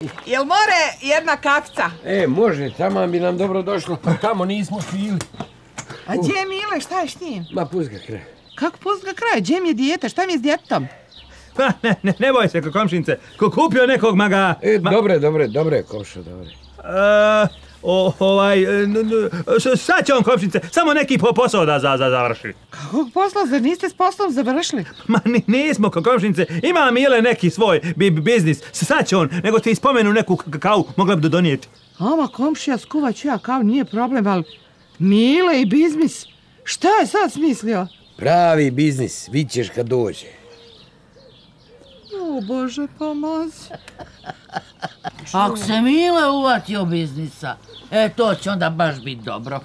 Jel more jedna kafica? Može, tamo bi nam dobro došlo. Tamo nismo stili. A gdje je Mile, šta je s njim? Ma puzga kraj. Kako puzga kraj? Gdje mi je dijete? Šta mi je s djetetom? Pa ne boj se, komšinice. Ko kupio nekog maga... Dobre, komšo, dobre. Sad će on, komšinice, samo neki posao da završi. Kakvog posla? Zar niste s poslom završili? Ma nismo, komšinice. Ima Mile neki svoj biznis. Sad će on, nego ti spomenu neku kavu mogla bi donijeti. Ama komšija, skuvat ću ja kao, nije problem, ali Mile i biznis, šta je sad smislio? Pravi biznis, vidit ćeš kad dođe. O Bože, pomozi. Ako se Mile uvatio biznisa, to će onda baš biti dobro.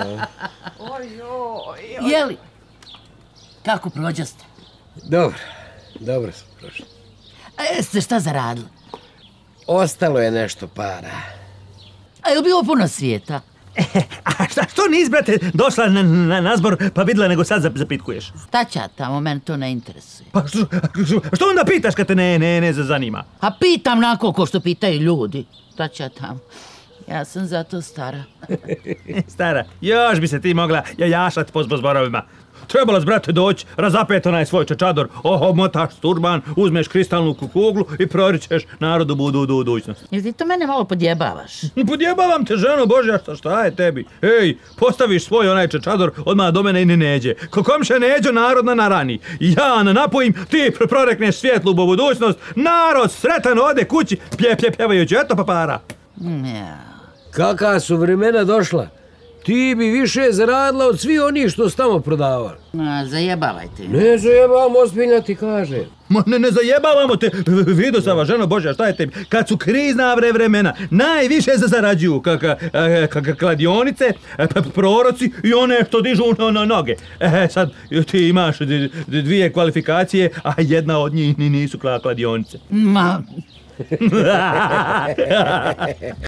Jeli, kako prođaste? Dobro smo prošli. Ste šta zaradili? Ostalo je nešto para. A je li bilo puno svijeta? A što nis, brate, došla na zbor pa vidjela nego sad zapitkuješ? Šta će tamo, mene to ne interesuje. Pa što onda pitaš kad te ne zanima? A pitam nako ko što pitaju ljudi. Šta će tamo? Ja sam zato stara. Stara, još bi se ti mogla jašat po zborovima. Trebalo s, brate, doći, razapet onaj svoj čačador, omotaš turban, uzmeš kristalnu kuglu i proričeš narodu budućnost. Jel ti to mene malo podjebavaš? Podjebavam te, ženo Božja, šta je tebi? Ej, postaviš svoj onaj čačador odmah do mene i ne neđe. Komše neđo, narod na narani. Ja napojim, ti prorekneš svjetlu budućnost, narod sretan ode kući, pjevajući, eto pa para. Kakva su vremena došla? Ti bi više zaradila od svih onih što su tamo prodavali. Zajebavajte. Ne zajebavam, ozbiljno ti kaže. Ma ne zajebavamo te, vidio sam vas, ženo Božja, šta je tebi? Kad su krizna vremena, najviše zarađuju kladionice, proroci i one što dižu na noge. Sad ti imaš dvije kvalifikacije, a jedna od njih nisu kladionice.